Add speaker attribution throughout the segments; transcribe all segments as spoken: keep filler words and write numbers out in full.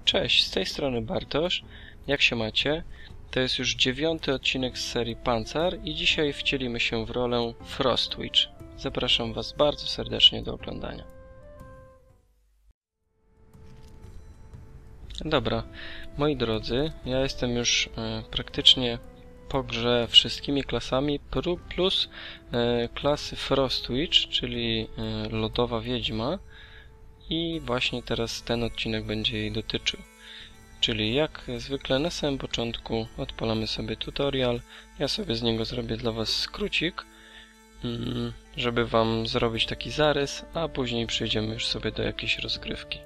Speaker 1: Cześć, z tej strony Bartosz. Jak się macie? To jest już dziewiąty odcinek z serii Panzer i dzisiaj wcielimy się w rolę Frostwitch. Zapraszam Was bardzo serdecznie do oglądania. Dobra, moi drodzy, ja jestem już e, praktycznie po grze wszystkimi klasami plus e, klasy Frostwitch, czyli e, lodowa wiedźma. I właśnie teraz ten odcinek będzie jej dotyczył. Czyli jak zwykle na samym początku odpalamy sobie tutorial. Ja sobie z niego zrobię dla Was skrócik, żeby Wam zrobić taki zarys, a później przejdziemy już sobie do jakiejś rozgrywki.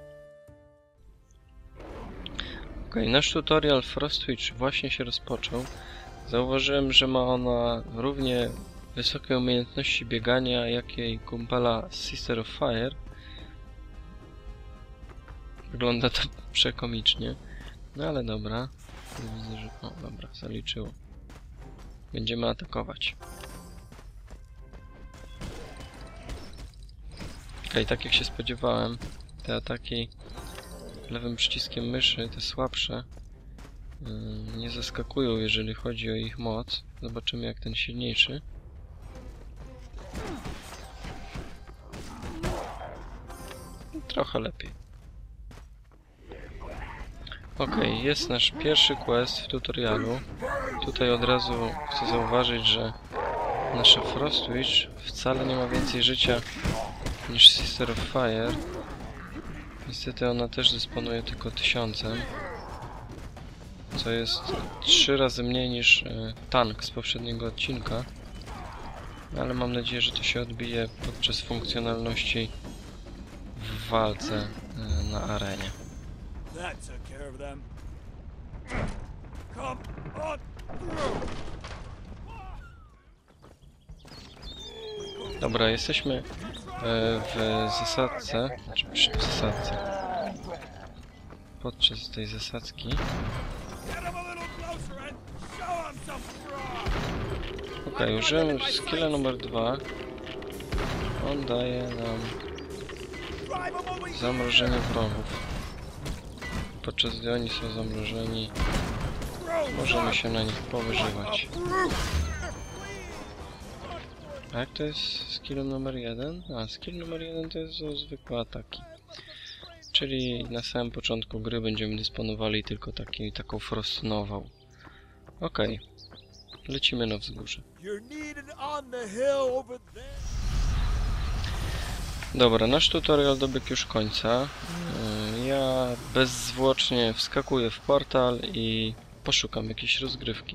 Speaker 1: Ok, nasz tutorial Frostwitch właśnie się rozpoczął. Zauważyłem, że ma ona równie wysokie umiejętności biegania, jak jej kumpela Sister of Fire. Wygląda to przekomicznie. No ale dobra. Widzę, że... O, dobra, zaliczyło. Będziemy atakować. Okej, tak jak się spodziewałem, te ataki lewym przyciskiem myszy, te słabsze, yy, nie zaskakują, jeżeli chodzi o ich moc. Zobaczymy, jak ten silniejszy. Trochę lepiej. Ok, jest nasz pierwszy quest w tutorialu. Tutaj od razu chcę zauważyć, że nasza Frostwitch wcale nie ma więcej życia niż Sister of Fire. Niestety ona też dysponuje tylko tysiącem, co jest trzy razy mniej niż e, tank z poprzedniego odcinka. Ale mam nadzieję, że to się odbije podczas funkcjonalności w walce e, na arenie. Dobra, jesteśmy w zasadce, znaczy przy zasadce, podczas tej zasadzki. Ok, użyłem skilla numer dwa. On daje nam zamrożenie wrogów. Podczas gdy oni są zamrożeni, możemy się na nich powyżywać. A jak to jest skill numer jeden? A, skill numer jeden to jest zwykłe ataki. Czyli na samym początku gry będziemy dysponowali tylko taki, taką frostnową. Okej. Lecimy na wzgórze. Dobra, nasz tutorial dobiegł już końca. Ja bezzwłocznie wskakuję w portal i poszukam jakiejś rozgrywki.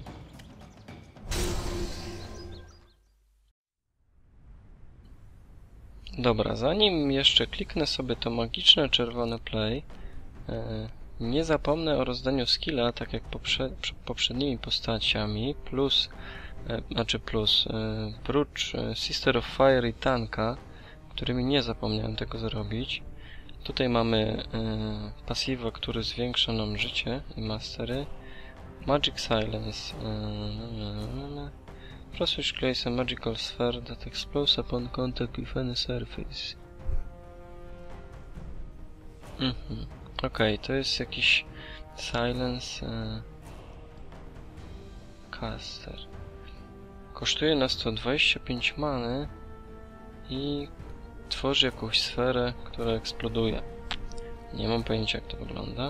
Speaker 1: Dobra, zanim jeszcze kliknę sobie to magiczne czerwone play, nie zapomnę o rozdaniu skilla, tak jak poprze poprzednimi postaciami, plus, znaczy plus, prócz Sister of Fire i tanka, którymi nie zapomniałem tego zrobić. Tutaj mamy y, pasywa, który zwiększa nam życie i mastery. Magic Silence. Frostwitch creates a magical sphere that explodes upon contact with any surface. Mhm. Okej, okay, to jest jakiś Silence y, caster. Kosztuje nas to dwadzieścia pięć many i tworzy jakąś sferę, która eksploduje. Nie mam pojęcia, jak to wygląda.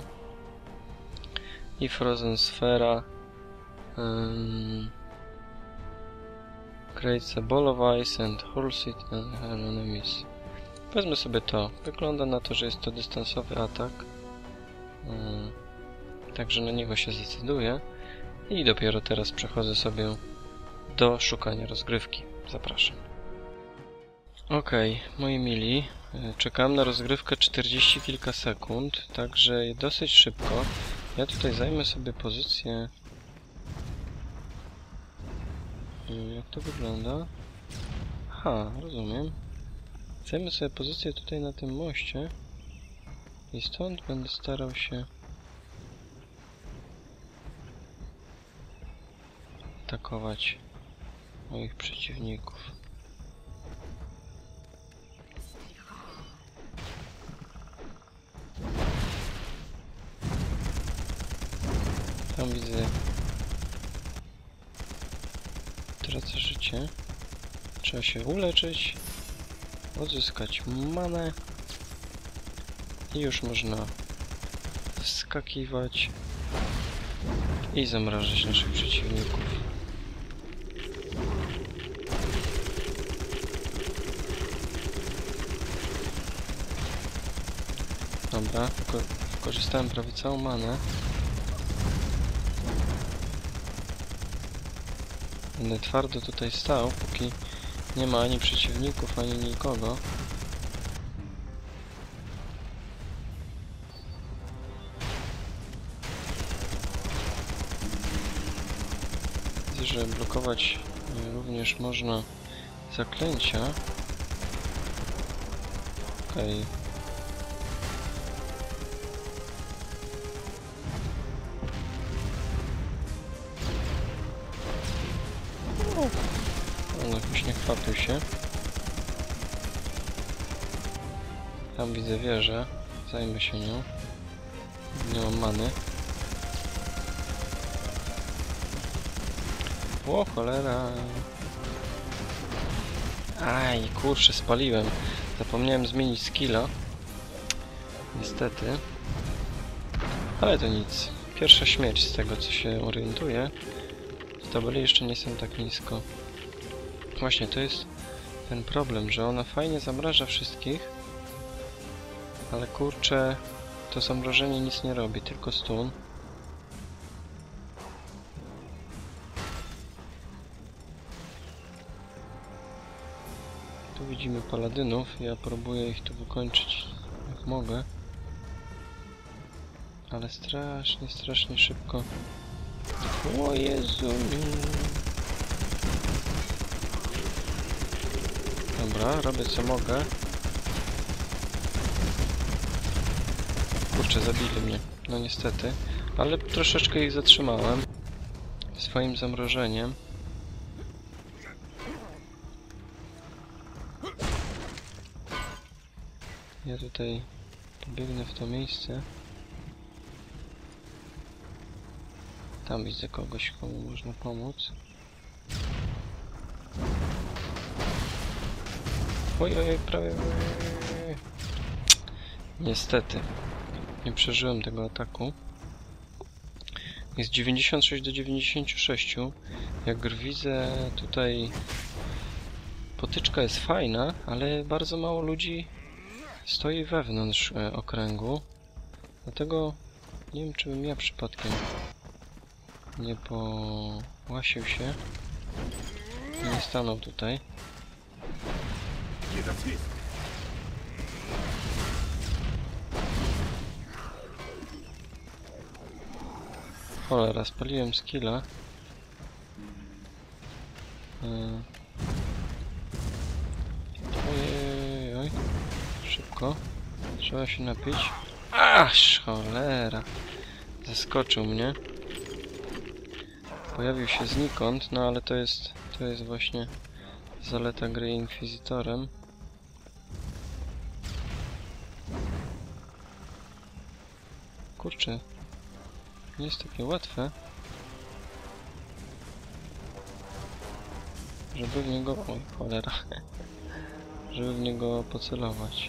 Speaker 1: I Frozen Sfera um, creates a ball of ice and hurls it at her enemies. Wezmę sobie to. Wygląda na to, że jest to dystansowy atak. Um, także na niego się zdecyduję. I dopiero teraz przechodzę sobie do szukania rozgrywki. Zapraszam. Okej, okay, moi mili, czekam na rozgrywkę czterdzieści kilka sekund, także dosyć szybko. Ja tutaj zajmę sobie pozycję... Jak to wygląda? Aha, rozumiem. Zajmę sobie pozycję tutaj na tym moście i stąd będę starał się atakować moich przeciwników. tam widzę... Tracę życie. Trzeba się uleczyć. Odzyskać manę. I już można wskakiwać i zamrażać naszych przeciwników. Dobra, wykorzystałem prawie całą manę. Będę twardo tutaj stał, póki nie ma ani przeciwników, ani nikogo. Widzę, że blokować również można zaklęcia. Okej. Okay. On jakoś nie chwapił się. Tam widzę wieżę. Zajmę się nią. Nie mam many. O cholera. Aj, kurczę, spaliłem. Zapomniałem zmienić skilla. Niestety. Ale to nic. Pierwsza śmierć z tego, co się orientuję. W tabeli jeszcze nie są tak nisko. Właśnie, to jest ten problem, że ona fajnie zamraża wszystkich. Ale kurczę, to zamrożenie nic nie robi, tylko stun. Tu widzimy paladynów, ja próbuję ich tu wykończyć jak mogę. Ale strasznie, strasznie szybko. O Jezu. Dobra, robię co mogę. Kurczę, zabili mnie. No niestety. Ale troszeczkę ich zatrzymałem. Swoim zamrożeniem. Ja tutaj pobiegnę w to miejsce. Tam widzę kogoś, komu można pomóc. Oj, oj, oj, prawie... Niestety. Nie przeżyłem tego ataku. Jest dziewięćdziesiąt sześć do dziewięćdziesięciu sześciu. Jak widzę tutaj... Potyczka jest fajna, ale bardzo mało ludzi stoi wewnątrz e, okręgu. Dlatego nie wiem, czy bym ja przypadkiem nie połasił się i nie stanął tutaj. Cholera, spaliłem skilla. Yy. Ojej, oj. Szybko. Trzeba się napić. Aż, cholera. Zaskoczył mnie. Pojawił się znikąd, no ale to jest, to jest właśnie zaleta gry Inkwizytorem. Kurczę, nie jest takie łatwe, żeby w niego... Oj, cholera. Żeby w niego pocelować.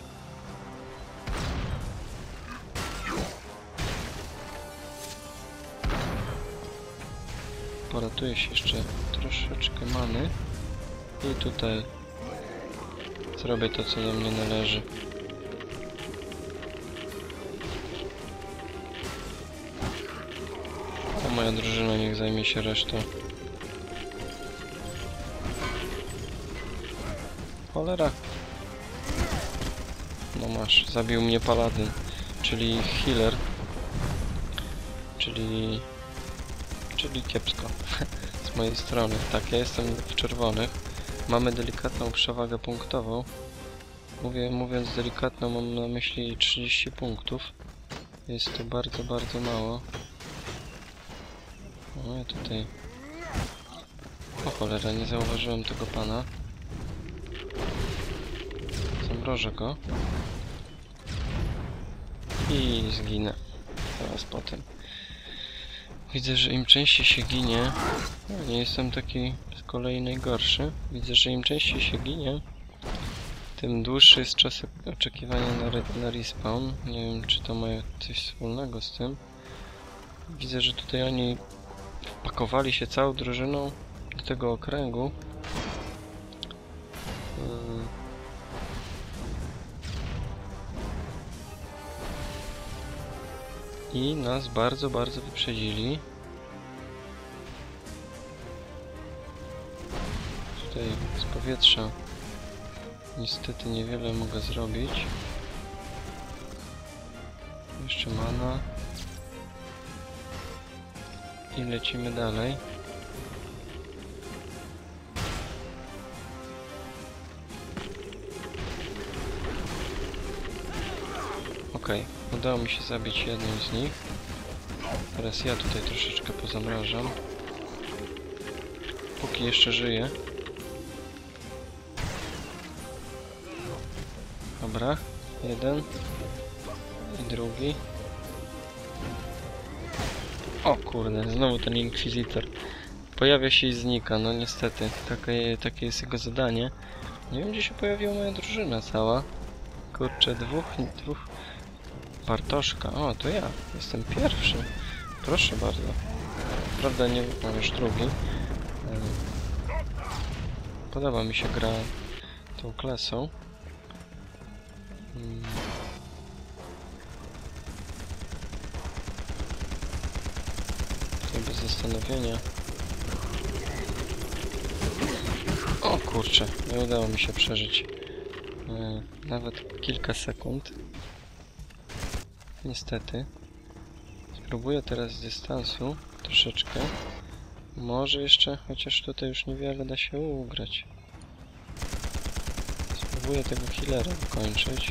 Speaker 1: Poratuje się jeszcze troszeczkę many i tutaj zrobię to, co do mnie należy. A moja drużyna niech zajmie się resztą. Cholera. No masz, zabił mnie paladyn, czyli healer, czyli... czyli kiepsko z mojej strony. Tak, ja jestem w czerwonych. Mamy delikatną przewagę punktową. Mówię, mówiąc delikatną, mam na myśli trzydzieści punktów. Jest to bardzo, bardzo mało. O, ja tutaj... O cholera, nie zauważyłem tego pana. Zamrożę go. I zginę. Zaraz potem. Widzę, że im częściej się ginie... No, nie jestem taki z kolei najgorszy. Widzę, że im częściej się ginie, tym dłuższy jest czas oczekiwania na, re na respawn. Nie wiem, czy to ma coś wspólnego z tym. Widzę, że tutaj oni wpakowali się całą drużyną do tego okręgu. I nas bardzo, bardzo wyprzedzili. Tutaj z powietrza niestety niewiele mogę zrobić. Jeszcze mana. I lecimy dalej. Okej, udało mi się zabić jedną z nich. Teraz ja tutaj troszeczkę pozamrażam. Póki jeszcze żyję. Dobra, jeden i drugi. O kurde, znowu ten Inkwizytor. Pojawia się i znika, no niestety. Takie, takie jest jego zadanie. Nie wiem, gdzie się pojawiła moja drużyna cała. Kurczę, dwóch, dwóch... Bartoszka. O, to ja. Jestem pierwszy. Proszę bardzo. Prawda, nie mam już drugi. Podoba mi się gra tą klasą. Tutaj bez zastanowienia. O kurczę, nie udało mi się przeżyć nawet kilka sekund. Niestety. Spróbuję teraz z dystansu troszeczkę. Może jeszcze, chociaż tutaj już niewiele da się ugrać. Spróbuję tego healera wykończyć.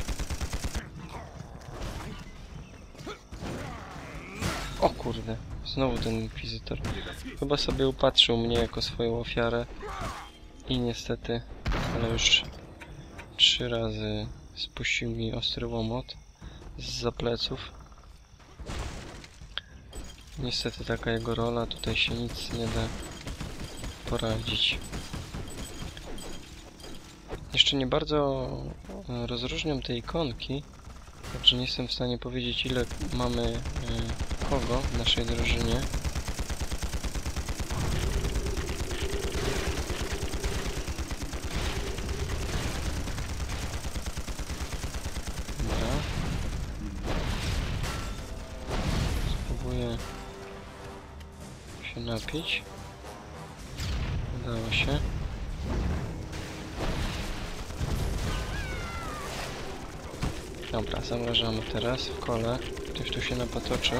Speaker 1: O kurde, znowu ten Inkwizytor. Chyba sobie upatrzył mnie jako swoją ofiarę. I niestety, ale już trzy razy spuścił mi ostry łomot zza pleców. Niestety taka jego rola, tutaj się nic nie da poradzić. Jeszcze nie bardzo rozróżniam te ikonki, także nie jestem w stanie powiedzieć, ile mamy kogo w naszej drużynie. Dobra. Spróbuję się napić. Udało się. Dobra, zamrażamy teraz w kole. Ktoś tu się napatoczył.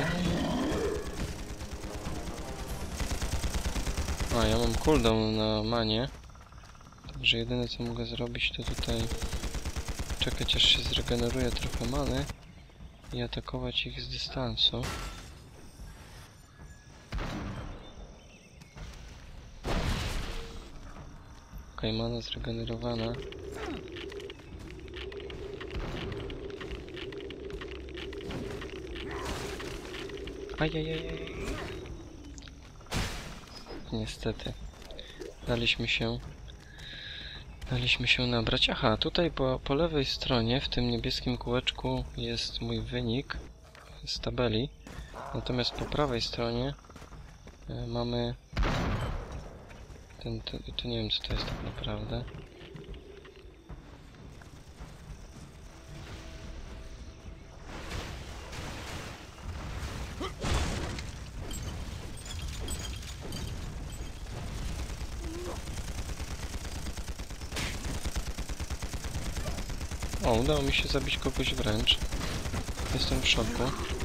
Speaker 1: A, ja mam cooldown na manie. Także jedyne co mogę zrobić to tutaj czekać aż się zregeneruje trochę many i atakować ich z dystansu. Okej, mana zregenerowana. Ajajajaj. Niestety. Daliśmy się... Daliśmy się nabrać. Aha, tutaj po, po lewej stronie, w tym niebieskim kółeczku jest mój wynik z tabeli. Natomiast po prawej stronie y, mamy... Ten, to, to nie wiem co to jest tak naprawdę. O, udało mi się zabić kogoś wręcz. Jestem w szoku.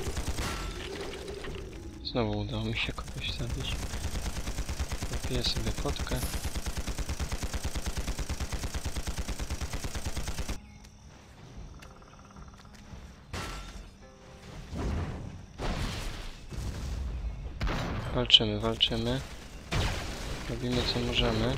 Speaker 1: Znowu udało mi się kogoś zabić. Wypiję sobie potkę. Walczymy, walczymy. Robimy co możemy.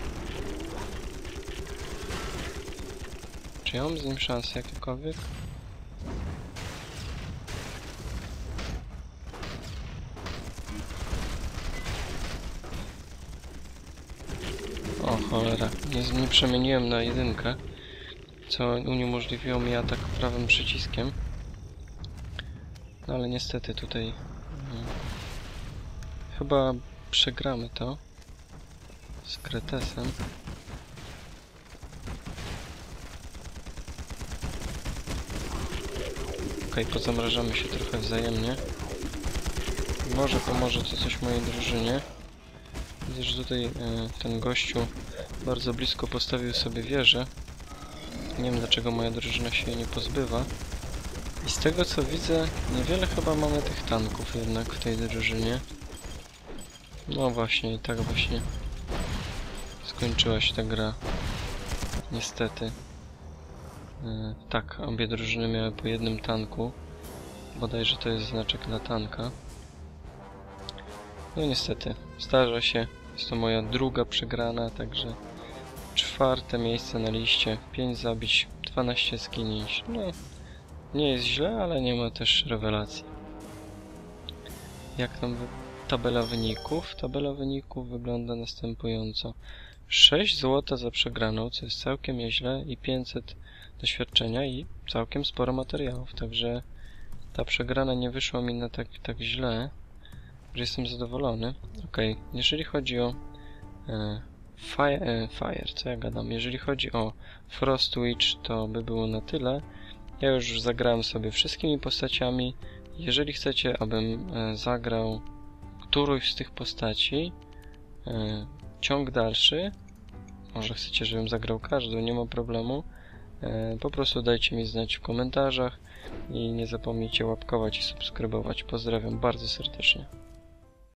Speaker 1: Czy ja mam z nim szansę jakiekolwiek? O cholera, nie, nie przemieniłem na jedynkę, co uniemożliwiło mi atak prawym przyciskiem. No ale niestety tutaj hmm, chyba przegramy to z Kretesem. Okej, okay, pozamrażamy się trochę wzajemnie. Może pomoże to coś mojej drużynie. Widzę, że tutaj e, ten gościu bardzo blisko postawił sobie wieżę. Nie wiem, dlaczego moja drużyna się jej nie pozbywa. I z tego co widzę, niewiele chyba mamy tych tanków jednak w tej drużynie. No właśnie, i tak właśnie skończyła się ta gra. Niestety. E, tak, obie drużyny miały po jednym tanku. Bodajże to jest znaczek na tanka. No niestety, zdarza się. Jest to moja druga przegrana, także czwarte miejsce na liście. pięć zabić, dwanaście zginięć. No, nie jest źle, ale nie ma też rewelacji. Jak tam wy... tabela wyników? Tabela wyników wygląda następująco. sześć złota za przegraną, co jest całkiem nieźle, i pięćset doświadczenia i całkiem sporo materiałów, także ta przegrana nie wyszła mi na tak, tak źle, że jestem zadowolony. Ok, jeżeli chodzi o e, fire, e, fire, co ja gadam, jeżeli chodzi o Frostwitch, to by było na tyle. Ja już zagrałem sobie wszystkimi postaciami. Jeżeli chcecie, abym e, zagrał którąś z tych postaci, e, ciąg dalszy, może chcecie, żebym zagrał każdą, nie ma problemu, e, po prostu dajcie mi znać w komentarzach i nie zapomnijcie łapkować i subskrybować. Pozdrawiam bardzo serdecznie.